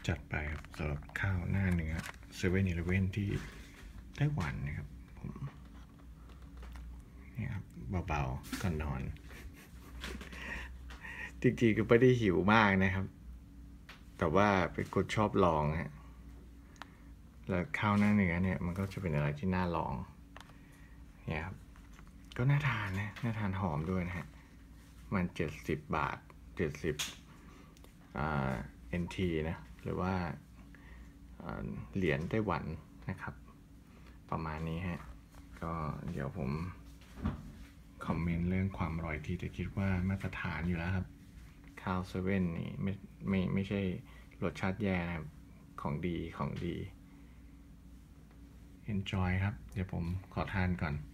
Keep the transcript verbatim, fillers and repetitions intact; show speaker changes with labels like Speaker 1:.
Speaker 1: จัดไปครับสำหรับข้าวหน้าเนื้อเซเว่นอีเลฟเว่นที่ไต้หวันนะครับผมนี่ครับเบาๆก่อนนอนจริงๆก็ไม่ได้หิวมากนะครับแต่ว่าเป็นคนชอบลองฮะแล้วข้าวหน้าเนื้อเนี่ยมันก็จะเป็นอะไรที่น่าลองเนี่ยครับก็น่าทานนะน่าทานหอมด้วยนะฮะมันเจ็ดสิบบาทเจ็ดสิบอ่า เอ็น ที นะหรือว่าเหรียญไต้หวันนะครับประมาณนี้ฮะก็เดี๋ยวผมคอมเมนต์เรื่องความอร่อยที่จะคิดว่ามาตรฐานอยู่แล้วครับข้าวเซเว่นนี่ไม่ไม่ไม่ใช่รสชาติแย่นะครับของดีของดี enjoy ครับเดี๋ยวผมขอทานก่อน